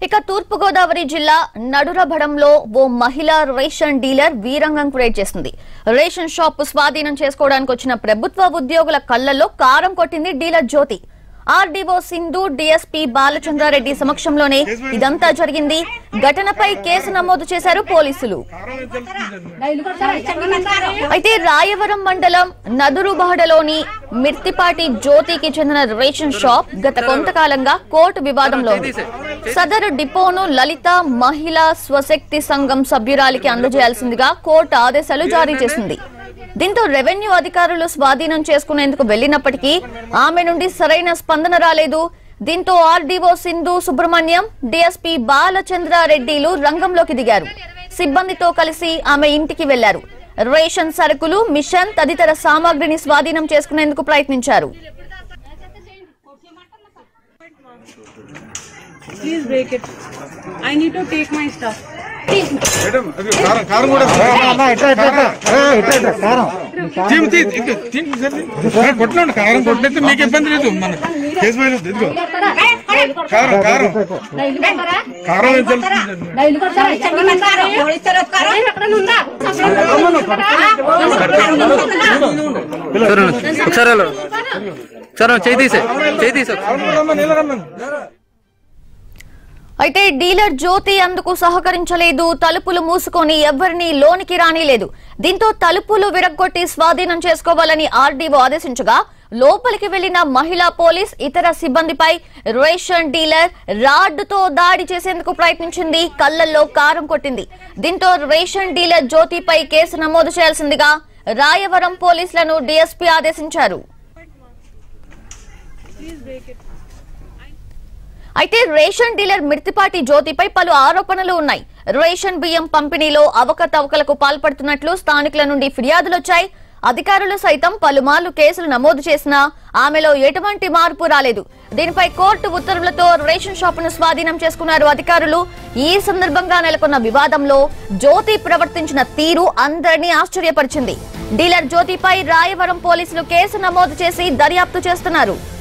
ఇక తూర్పు గోదావరి జిల్లా నడురబడంలో ఓ మహిళా రేషన్ డీలర్ వీరంగం క్రియేట్ చేసింది. రేషన్ షాప్ స్వాధీనం చేసుకోవడానికి వచ్చిన ప్రభుత్వ ఉద్యోగుల కళ్లలో కారం కొట్టింది dealer Jyothi. RDO Sindhu, DSP Balachandra Reddy సమక్షంలోనే ఇదంతా జరిగింది. ఘటనపై కేసు నమోదు చేశారు పోలీసులు. అయితే రాయవరం మండలం నదురుబహడలోని మిర్తిపాటి జ్యోతికి చెందిన రేషన్ షాప్ గత కొంతకాలంగా కోర్టు వివాదంలో ఉంది. సదరు డిపోను లలిత మహిళా స్వశక్తి సంఘం సభ్యురాలికి అందజేయాల్సిందిగా కోర్టు ఆదేశాలు జారీ చేసింది. దీంతో రెవెన్యూ అధికారులు స్వాధీనం చేసుకునేందుకు వెళ్లినప్పటికీ ఆమె నుండి సరైన స్పందన రాలేదు. దీంతో ఆర్డీఓ సింధు సుబ్రహ్మణ్యం, డీఎస్పీ బాలచంద్రారెడ్డిలు రంగంలోకి దిగారు. సిబ్బందితో కలిసి ఆమె ఇంటికి వెళ్లారు. రేషన్ సరుకులు, మిషన్ తదితర సామాగ్రిని స్వాధీనం చేసుకునేందుకు ప్రయత్నించారు. Please break it. I need to take my stuff. Madam అది కారం కూడా కొట్టండి. కారం కొట్టినైతే మీకు ఇబ్బంది లేదు. మన కేసు పోయిన ఇదిగో కారం కారం కారం ఏం అయితే డీలర్ జ్యోతి అందుకు సహకరించలేదు. తలుపులు మూసుకొని ఎవరిని లోనికి రానిలేదు. దీంతో తలుపులు విరగ్గొట్టి స్వాధీనం చేసుకోవాలని ఆర్డీఓ ఆదేశించగా లోపలికి వెళ్లిన మహిళా పోలీస్ ఇతర సిబ్బందిపై రేషన్ డీలర్ రాడ్డుతో దాడి చేసేందుకు ప్రయత్నించింది. కళ్లల్లో కారం కొట్టింది. దీంతో రేషన్ డీలర్ జ్యోతిపై కేసు నమోదు చేయాల్సిందిగా రాయవరం పోలీసులను డీఎస్పీ ఆదేశించారు. అయితే రేషన్ డీలర్ మిర్తిపాటి జ్యోతిపై పలు ఆరోపణలు ఉన్నాయి. రేషన్ బియ్యం పంపిణీలో అవకతవకలకు పాల్పడుతున్నట్లు స్థానికుల నుండి ఫిర్యాదులొచ్చాయి. అధికారులు సైతం పలుమార్లు కేసులు నమోదు చేసినా ఆమెలో ఎటువంటి మార్పు రాలేదు. దీనిపై కోర్టు ఉత్తర్వులతో రేషన్ షాపును స్వాధీనం చేసుకున్నారు అధికారులు. ఈ సందర్భంగా నెలకొన్న వివాదంలో జ్యోతి ప్రవర్తించిన తీరు అందరినీ ఆశ్చర్యపరిచింది. డీలర్ జ్యోతిపై రాయవరం పోలీసులు కేసు నమోదు చేసి దర్యాప్తు చేస్తున్నారు.